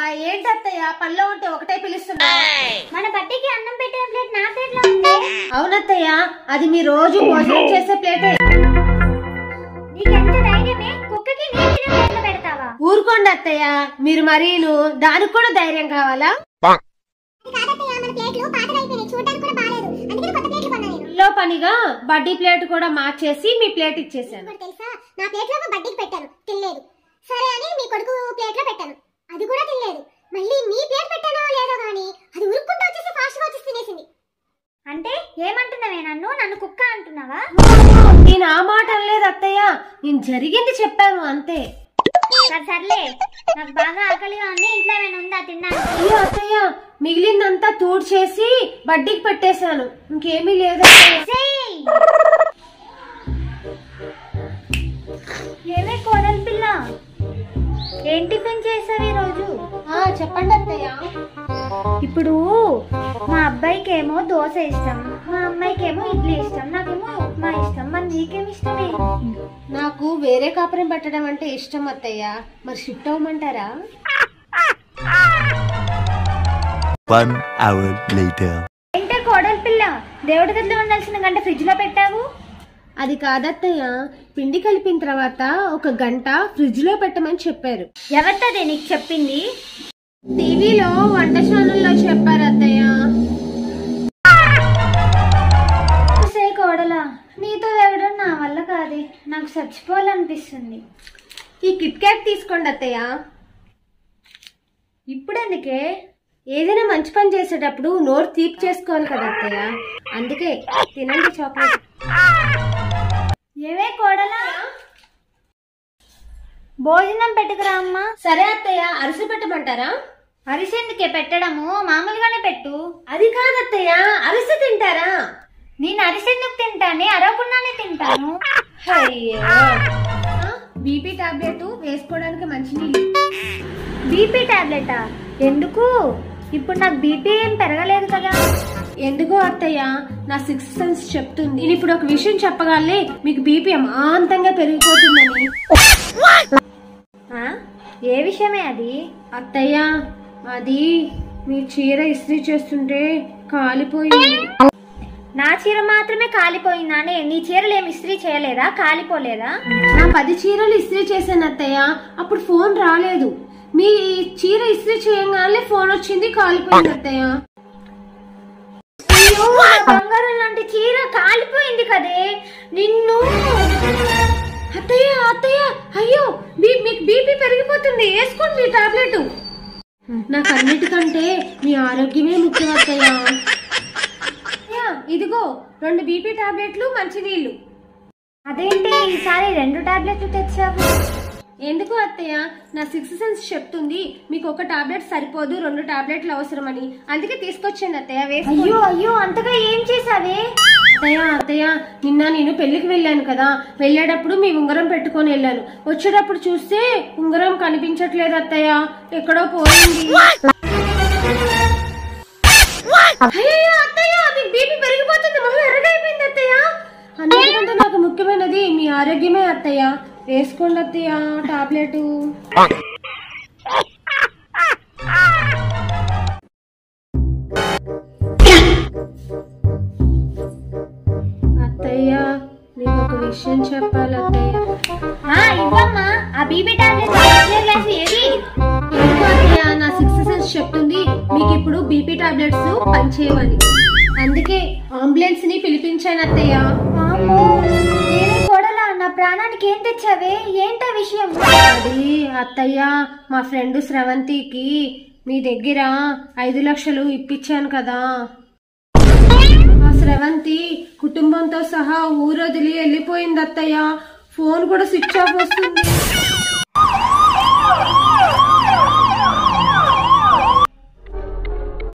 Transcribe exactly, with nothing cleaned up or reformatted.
ఏంటత్తయ్య పనిలో ఉంటే ఒకటే పిలుస్తున్నా? మన బర్త్డేకి అన్నం పెట్టే ప్లేట్ నా ప్లేట్ లో ఉంది. అవునత్తయ్య, అది మీ రోజు భోజనం చేసే ప్లేటే. నీకెంత ధైర్యమే, కుక్కకి నీ తినే ప్లేట్ లో పెడతావా? ఊరుకోండి అత్తయ్య, మీరు మరీను దానికి కూడా ధైర్యం కావాలా? లో పనిగా బడ్డీ ప్లేట్ కూడా మార్చేసి మీ ప్లేట్ ఇచ్చేసాను. తెలుసా, నా ప్లేట్ లో బడ్డీకి పెట్టాను, తినలేదు. సరే అని మీ కొడుకు ప్లేట్ లో పెట్టాను, అది కూడా తినలేదు. మళ్ళీ మీ ప్లేట్ పెట్టానో లేదో గానీ అది ఉరుక్కుంటూ వచ్చేసి ఫాస్ట్ గా వచ్చేసి తినేసింది. అంటే ఏమంటున్నావే? నన్ను నన్ను కుక్క అంటున్నావా? నేను ఆ మాట అనలేదు అత్తయ్య, నేను జరిగింది చెప్పాను అంతే. సర్లే, నాకు బాగా ఆకలిగా ఉంది, ఇంట్లో ఏమైనా ఉందా తిన్నాను? అయ్యో అత్తయ్య, మిగిలిందంతా తూడ్చేసి బడ్డీకి పెట్టేశాను, ఇంకేమీ లేదు. ఏమే కోడలి పిల్ల, ఏం టిఫిన్ చేశారు ఈ రోజు? చెప్పండి అత్తయ్య. ఇప్పుడు మా అబ్బాయికి ఏమో దోశ ఇష్టం, మా అమ్మాయికి ఏమో ఇడ్లీ ఇష్టం, నాకేమో ఉప్మా ఇష్టం. మరి నీకేమి ఇష్టమే? నాకు వేరే కాపురం పెట్టడం అంటే ఇష్టం అత్తయ్య, మరి షిఫ్ట్ అవ్వమంటారా? One hour later. ఏంటే కోడలి పిల్ల, దేవుడి గదిలో ఉండాల్సిన గంట ఫ్రిడ్జ్ లో పెట్టావు? అది కాదత్తయ్య, పిండి కలిపిన తర్వాత ఒక గంట ఫ్రిడ్జ్ లో పెట్టమని చెప్పారు. ఎవరితోదే నీకు చెప్పింది? టీవీలో వంట ఛానల్లో చెప్పారు అత్తయ్య. కోడలా, నీతో ఎవడో నా వల్ల కాదే, నాకు చచ్చిపోవాలనిపిస్తుంది. ఈ కిట్ క్యాట్ తీసుకోండి అత్తయ్య. ఇప్పుడు ఎందుకే? ఏదైనా మంచి పని చేసేటప్పుడు నోరు తీపి చేసుకోవాలి కదా అత్తయ్య, అందుకే తినండి చాక్లెట్. ఏవే కోడలా, భోజనం పెట్టుకురా అమ్మా. సరే అత్తయ్య, అరిసి పెట్టమంటారా? అరిసెందుకే పెట్టడము, మామూలుగానే పెట్టు. అది కాదత్తయ్య, అరిసి తింటారా? నేను అరిసెందుకు తింటానే, అరవకుండానే తింటాను. అయ్యో, బీపీ టాబ్లెట్ వేసుకోవడానికి మంచినీళ్ళు. బీపీ టాబ్లెటా? ఎందుకు? ఇప్పుడు నాకు బీపీ ఏం పెరగలేదు కదా. ఎందుకో అత్తయ్య, నా సిక్స్త్ సెన్స్ చెప్తుంది. నేను ఇప్పుడు ఒక విషయం చెప్పగానే మీకు బీపీ అమాంతంగా పెరిగిపోతుందని. ఏ విషయమే అది? అత్తయ్య, అది మీ చీర ఇస్త్రీ చేస్తుంటే కాలిపోయింది. నా చీర మాత్రమే కాలిపోయిందానే? నీ చీరలు ఏమి ఇస్త్రీ చేయలేదా? కాలిపోలేదా? నా పది చీరలు ఇస్త్రీ చేశాను అత్తయ్య, అప్పుడు ఫోన్ రాలేదు. మీ చీర ఇస్త్రీ చేయగానే ఫోన్ వచ్చింది, కాలిపోయింది అత్తయ్య. బంగారం లాంటి చీర కాలిపోయింది కదే. నిన్ను అత్తయ్య అత్తయ్య, అయ్యో మీకు బీపీ పెరిగిపోతుంది, వేసుకోండి మీ టాబ్లెట్. నాకు అన్నిటికంటే మీ ఆరోగ్యమే ముఖ్యం అత్తయ్య. ఇదిగో రెండు బీపీ టాబ్లెట్లు, మంచినీళ్ళు. అదేంటి ఈసారి రెండు టాబ్లెట్లు తెచ్చావు? ఎందుకు అత్తయ్య, నా సిక్స్త్ సెన్స్ చెప్తుంది మీకు ఒక టాబ్లెట్ సరిపోదు, రెండు టాబ్లెట్లు అవసరమని, అందుకే తీసుకొచ్చాను అత్తయ్య. వేసుకోండి. అయ్యో అయ్యో, అంతగా ఏం చేసావే? అత్తయ్య అత్తయ్య, నిన్న నేను పెళ్లికి వెళ్ళాను కదా, వెళ్ళేటప్పుడు మీ ఉంగరం పెట్టుకొని వెళ్ళాను. వచ్చేటప్పుడు చూస్తే ఉంగరం కనిపించట్లేదు అత్తయ్య, ఎక్కడో పోయింది. అయ్యో అత్తయ్య, మీకు బీపీ పెరిగిపోతుంది, మొహం ఎర్రగైపోయింది అత్తయ్య. అన్నిటికంటే నాకు ముఖ్యమైనది మీ ఆరోగ్యమే అత్తయ్య, వేసుకోండి అత్తయ్య టాబ్లెట్. అత్తయ్య, నీకు ఒక విషయం చెప్పాలి అత్తయ్య. ఇవ్వమ్మా ఆ బీపీ టాబ్లెట్ గ్లాస్ ఏది? అత్తయ్య, నా సిక్స్త్ సెన్స్ చెప్తుంది మీకు ఇప్పుడు బీపీ టాబ్లెట్స్ పనిచేయమని, అందుకే అంబులెన్స్ ని పిలిపించాను అత్తయ్య. కోడలా, నా ప్రాణానికి ఏం తెచ్చావే? ఏంటా విషయం? అది అత్తయ్య, మా ఫ్రెండ్ స్రవంతికి మీ దగ్గర ఐదు లక్షలు ఇప్పించాను కదా, ఆ స్రవంతి కుటుంబంతో సహా ఊరొదిలి వెళ్ళిపోయింది అత్తయ్య. ఫోన్ కూడా స్విచ్ ఆఫ్ వస్తుంది.